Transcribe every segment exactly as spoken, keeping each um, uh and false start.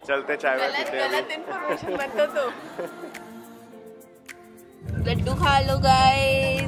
चलते चाय में पीते हैं। गलत इन्फॉर्मेशन मत दो तो। लड्डू खा लो guys.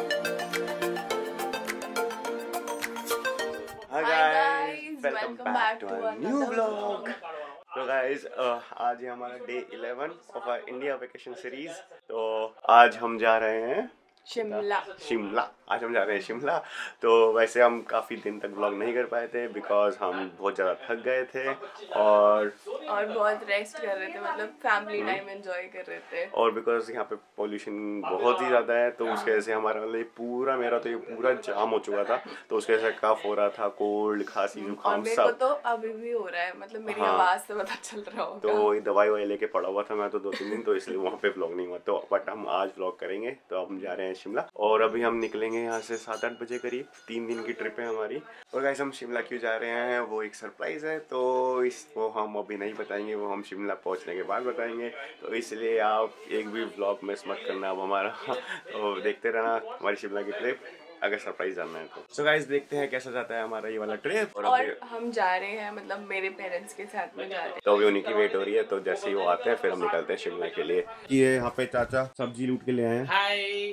Hi guys, welcome back to a new vlog. तो गाइस आज है हमारा day eleven of our India vacation series. तो आज हम जा रहे हैं शिमला। शिमला आज हम जा रहे हैं शिमला। तो वैसे हम काफ़ी दिन तक व्लॉग नहीं कर पाए थे बिकॉज हम बहुत ज़्यादा थक गए थे और और बहुत रेस्ट कर रहे थे, मतलब फैमिली टाइम एंजॉय कर रहे थे। और बिकॉज यहाँ पे पॉल्यूशन बहुत ही ज़्यादा है, तो उसकी वजह से हमारा मतलब पूरा मेरा तो ये पूरा जाम हो चुका था। तो उसकी वजह से कफ हो रहा था, कोल्ड खांसी जुकाम सब। मेरे को तो अभी भी हो रहा है, मतलब मेरी हाँ, आवाज़ से पता चल रहा होगा। तो ये दवाई वाई लेके पड़ा हुआ था मैं तो दो तीन दिन, तो इसलिए वहाँ पे व्लॉग नहीं हुआ। तो बट हम आज व्लॉग करेंगे। तो अब हम जा रहे हैं शिमला और अभी हम निकलेंगे यहाँ से सात आठ बजे करीब। तीन दिन की ट्रिप है हमारी। और गाइस हम शिमला क्यों जा रहे हैं वो एक सरप्राइज है, तो इसको हम अभी नहीं बताएंगे, वो हम शिमला पहुँचने के बाद बताएंगे। तो इसलिए आप एक भी व्लॉग मिस मत करना अब हमारा। तो देखते रहना हमारी शिमला की ट्रिप, अगर सरप्राइज जानना है तो। सो गाइस देखते हैं कैसा जाता है हमारा ये वाला ट्रिप। और, और हम जा रहे हैं, मतलब मेरे पेरेंट्स के साथ में जा रहे हैं। तो अभी उन्हीं की वेट हो रही है, तो जैसे ही वो आते हैं फिर हम निकलते हैं शिमला के लिए। ये यहाँ पे चाचा सब्जी लूट के ले आए हैं। हाय,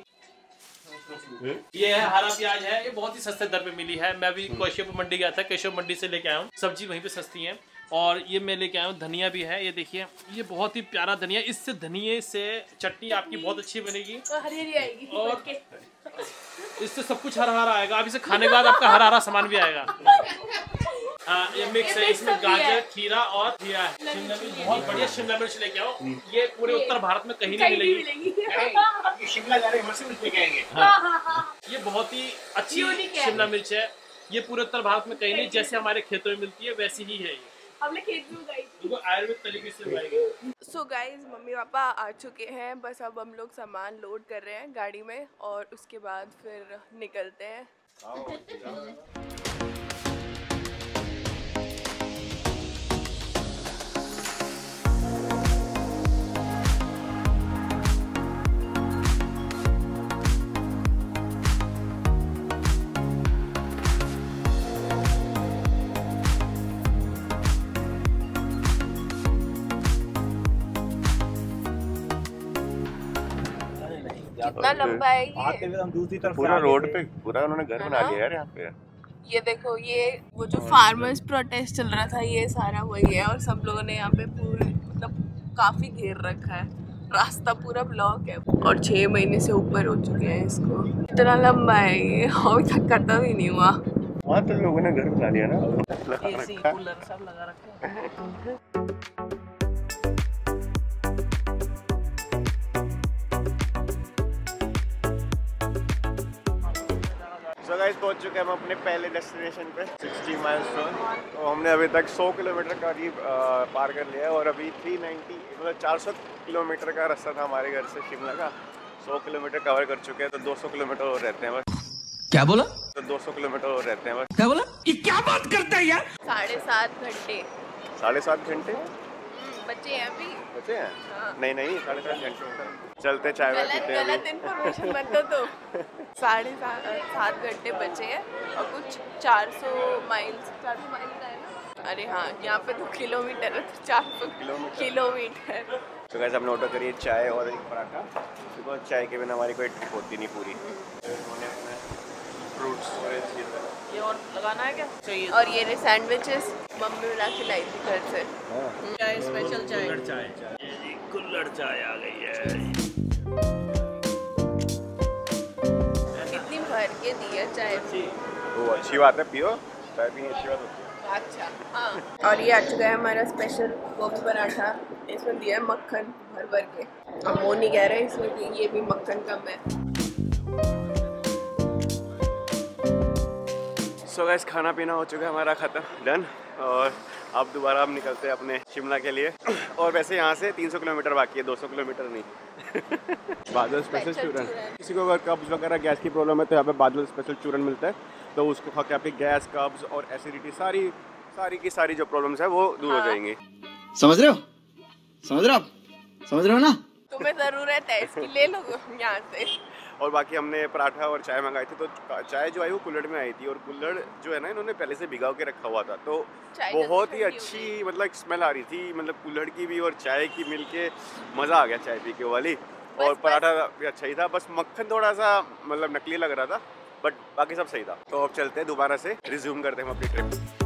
ये है हरा प्याज है, ये बहुत ही सस्ते दर पे मिली है। मैं अभी केशव मंडी गया था, केशव मंडी से लेके आया हूँ। सब्जी वहीं पे सस्ती है। और ये मैं लेके आया हूँ धनिया भी है, ये देखिए ये बहुत ही प्यारा धनिया। इससे धनिये से चटनी आपकी बहुत अच्छी बनेगी हरी हरी आएगी और इससे सब कुछ हरा हरा आएगा। अब इसे खाने के बाद आपका हरा हरा सामान भी आएगा। हाँ, ये मिक्स है, इसमें गाजर, खीरा और खीरा है। शिमला मिर्च बहुत बढ़िया शिमला मिर्च लेके आओ, ये पूरे उत्तर भारत में कहीं नहीं मिलेगी। शिमला जा रहे हैं, से लेके आएंगे। हाँ, ये बहुत ही अच्छी शिमला मिर्च है, ये पूरे उत्तर भारत में कहीं नहीं, जैसे हमारे खेतों में मिलती है वैसी ही है ये। हमने खेत में उगाई थी, इनको आयुर्वेद तरीके से उगाई गई। सो गाइज मम्मी पापा आ चुके हैं, बस अब हम लोग सामान लोड कर रहे हैं गाड़ी में और उसके बाद फिर निकलते हैं। कितना लंबा है ये? आते हुए हम दूसरी तरफ पूरा रोड पे पूरा उन्होंने घर बना लिया यार यहाँ पे। ये देखो, ये वो जो फार्मर्स प्रोटेस्ट चल रहा था ये सारा वही है। और सब लोगों ने यहाँ पे पूरे मतलब काफी घेर रखा है, रास्ता पूरा ब्लॉक है। और छह महीने से ऊपर हो चुके हैं इसको। इतना लंबा है ये, अभी तक खत्म ही नहीं हुआ। वहाँ तो लोगों ने घर बना लिया ना, एसी कूलर सब लगा रखे हैं। So guys पहुंच चुके हैं हम अपने पहले डेस्टिनेशन पे, सिक्सटी माइलस्टोन। तो हमने अभी तक सौ किलोमीटर का करीब पार कर लिया है और अभी तीन सौ नब्बे मतलब चार सौ किलोमीटर का रास्ता था हमारे घर से शिमला का। सौ किलोमीटर कवर कर चुके हैं, तो दो सौ किलोमीटर और रहते हैं बस। क्या बोला? तो दो सौ किलोमीटर और रहते हैं बस। क्या बोला? ये क्या बात करता है यार? साढ़े सात घंटे साढ़े सात घंटे बचे हैं अभी। बचे हैं? हाँ। नहीं नहीं साढ़े सात घंटे चलते चाय में गलत पीते हैं गलत अभी। इन्फॉर्मेशन मत दो तो। साढ़े सात सात घंटे बचे हैं और कुछ चार सौ माइल्स चार सौ माइल्स है ना। अरे हाँ, यहाँ पे तो किलोमीटर है, तो चार सौ किलोमीटर। तो गाइस हमने ऑर्डर करी है चाय और एक पराठा, बिकॉज चाय के बिना हमारी कोई ट्रिप होती नहीं पूरी। फ्रूट्स ये और लगाना है क्या चाहिए? और ये रहे सैंडविचेस, मम्मी बना के लाई थी घर से। चाय स्पेशल चाय, कुल्हड़ चाय, कुल्हड़ चाय आ गई है। कितनी भर के दी है चाय। वो अच्छी बात है, पियो चाय पीनी अच्छी बात होती है। अच्छा हाँ। और ये आ चुका है हमारा स्पेशल गोभी पराठा, इसमें दिया है मक्खन भर भर के। अब वो नहीं कह रहे इसमें कि ये भी मक्खन कम है। सो so गाइस खाना पीना हो चुका है हमारा खत्म, डन। और अब दोबारा हम निकलते हैं अपने शिमला के लिए। और वैसे यहाँ से तीन सौ किलोमीटर बाकी है, दो सौ किलोमीटर नहीं। बादल स्पेशल चूरन, किसी को अगर कब्ज वगैरह गैस की प्रॉब्लम है तो यहाँ पे बादल स्पेशल चूरन मिलता है, तो उसको खा के आपकी गैस, कब्ज और एसिडिटी सारी सारी की सारी जो प्रॉब्लम्स है वो दूर हाँ। हो जाएंगी। समझ रहे हो? समझ रहे हो आप? समझ रहे हो ना? तुम्हें जरूरत है इसकी, ले लो यहाँ से। और बाकी हमने पराठा और चाय मंगाई थी। तो चाय जो आई वो कुल्हड़ में आई थी और कुल्हड़ जो है ना इन्होंने पहले से भिगा के रखा हुआ था, तो बहुत ही अच्छी मतलब स्मेल आ रही थी, मतलब कुल्हड़ की भी और चाय की मिल के मज़ा आ गया चाय पी के वाली। और पराठा भी अच्छा ही था, बस मक्खन थोड़ा सा मतलब नकली लग रहा था, बट बाकी सब सही था। तो अब चलते हैं दोबारा से, रिज्यूम करते हैं हम अपनी ट्रिप।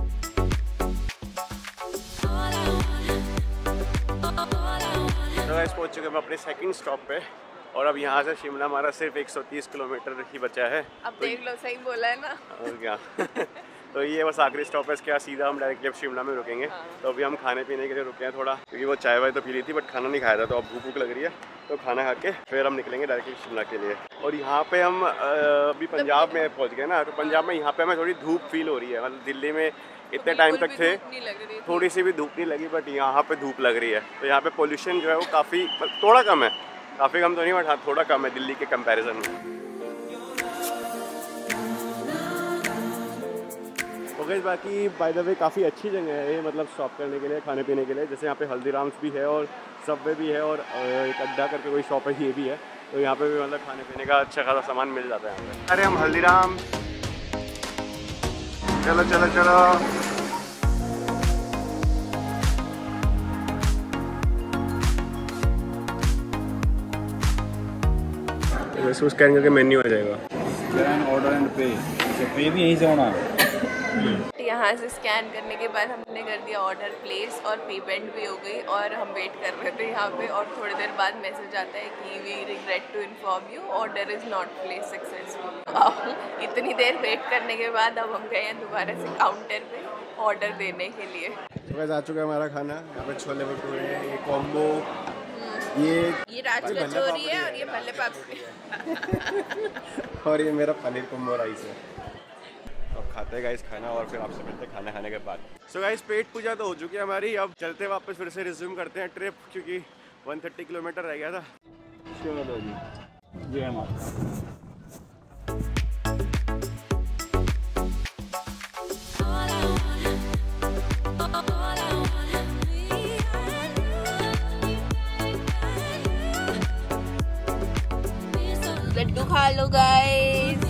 तो गाइस पहुंच चुके हैं हम अपने सेकंड स्टॉप पे और अब यहाँ से शिमला हमारा सिर्फ एक सौ तीस किलोमीटर ही बचा है। अब तो देख लो, सही बोला है ना। और क्या तो ये बस आखिरी स्टॉप है, इसके बाद सीधा हम डायरेक्टली अब शिमला में रुकेंगे। हाँ। तो अभी हम खाने पीने के लिए रुके हैं थोड़ा, क्योंकि वो चाय वाय तो पी ली थी बट खाना नहीं खाया था, तो अब भूख भूख लग रही है, तो खाना खा के फिर हम निकलेंगे डायरेक्टली शिमला के लिए। और यहाँ पे हम अभी पंजाब में पहुँच गए ना, तो पंजाब में यहाँ पे हमें थोड़ी धूप फील हो रही है। मतलब दिल्ली में इतने टाइम तक थे थोड़ी सी भी धूप नहीं लगी, बट यहाँ पे धूप लग रही है। तो यहाँ पे पोल्यूशन जो है वो काफ़ी थोड़ा कम है, काफ़ी कम तो नहीं बट हाँ थोड़ा कम है दिल्ली के कंपैरिजन में। ओके, बाकी बाय द वे काफ़ी अच्छी जगह है ये, मतलब स्टॉप करने के लिए, खाने पीने के लिए। जैसे यहाँ पे हल्दीराम्स भी है और सबवे भी है और एक अड्डा करके कोई शॉप है ये भी है, तो यहाँ पे भी मतलब खाने पीने का अच्छा खासा सामान मिल जाता है यहाँ पे। अरे हम हल्दीराम, चलो चलो चलो। इसको स्कैन करके मेन्यू आ जाएगा। स्कैन, ऑर्डर एंड पे, पे भी यहीं से होना है। यहाँ से स्कैन करने के बाद हमने कर दिया ऑर्डर प्लेस और पेमेंट भी हो गई और हम वेट कर रहे थे यहाँ पे। और थोड़ी देर बाद मैसेज आता है कि we regret to inform you order is not place successful. इतनी देर वेट करने के बाद अब हम गए हैं दोबारा से काउंटर पे ऑर्डर देने के लिए। तो वैसे आ चुका है हमारा खाना, यहाँ पे छोले भटूरे हैं, ये कॉम्बो, ये ये राज कचौरी है और ये भल्ले पापड़ी और ये मेरा पनीर कुम्बो राइस है। अब खाते हैं गाइस खाना और फिर आपसे मिलते हैं खाना खाने के बाद। सो गाइस पेट पूजा तो हो चुकी है हमारी, अब चलते वापस फिर से रिज्यूम करते हैं ट्रिप, क्योंकि एक सौ तीस किलोमीटर रह गया था। चलो जी, जय माता। लड्डू खा लो गाइस।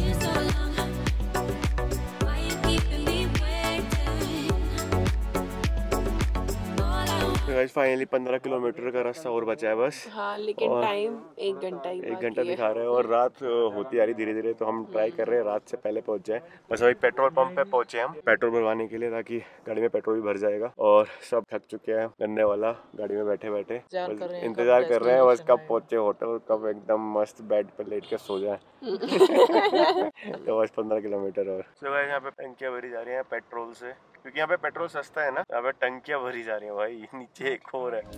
गाइस फाइनली पंद्रह किलोमीटर का रास्ता और बचा है बस। हाँ, लेकिन टाइम एक घंटा ही एक घंटा दिखा रहे हैं और रात होती आ रही धीरे धीरे, तो हम ट्राई कर रहे हैं रात से पहले पहुंच जाए। बस अभी पेट्रोल पंप पे पहुंचे हम पेट्रोल भरवाने के लिए, ताकि गाड़ी में पेट्रोल भी भर जाएगा। और सब थक चुके हैं गन्ने वाला, गाड़ी में बैठे बैठे इंतजार कर रहे हैं बस कब पहुंचे होटल, कब एकदम मस्त बेड पे लेट के सो जाए। तो बस पंद्रह किलोमीटर और। तो गाइस यहाँ पे टंकियाँ भरी जा रही है पेट्रोल से, क्योंकि यहाँ पे पेट्रोल सस्ता है ना, यहाँ पे टंकियाँ भरी जा रही है भाई। नीचे एक और है।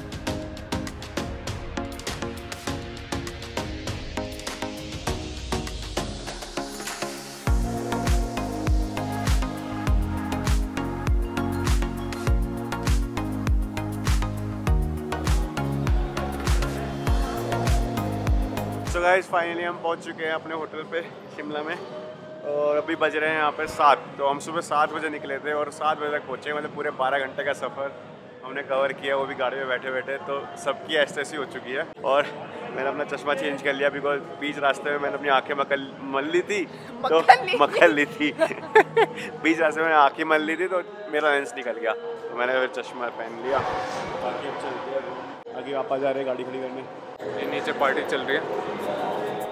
सो गाइस फाइनली हम पहुंच चुके हैं अपने होटल पे शिमला में और अभी बज रहे हैं यहाँ पे सात। तो हम सुबह सात बजे निकले थे और सात बजे तक पहुँचे, मतलब पूरे बारह घंटे का सफ़र हमने कवर किया, वो भी गाड़ी में बैठे बैठे। तो सबकी ऐसी हो चुकी है और मैंने अपना चश्मा चेंज कर लिया, बिकॉज बीच रास्ते में मैंने अपनी आंखें मकल मल ली थी, तो मकल ली थी बीच रास्ते में आंखें मल ली थी, तो मेरा लेंस निकल गया, तो मैंने फिर चश्मा पहन लिया। बाकी अब चलते हैं, आगे आप आ जा रहे हैं गाड़ी खड़ी करने। नीचे पार्टी चल रही है।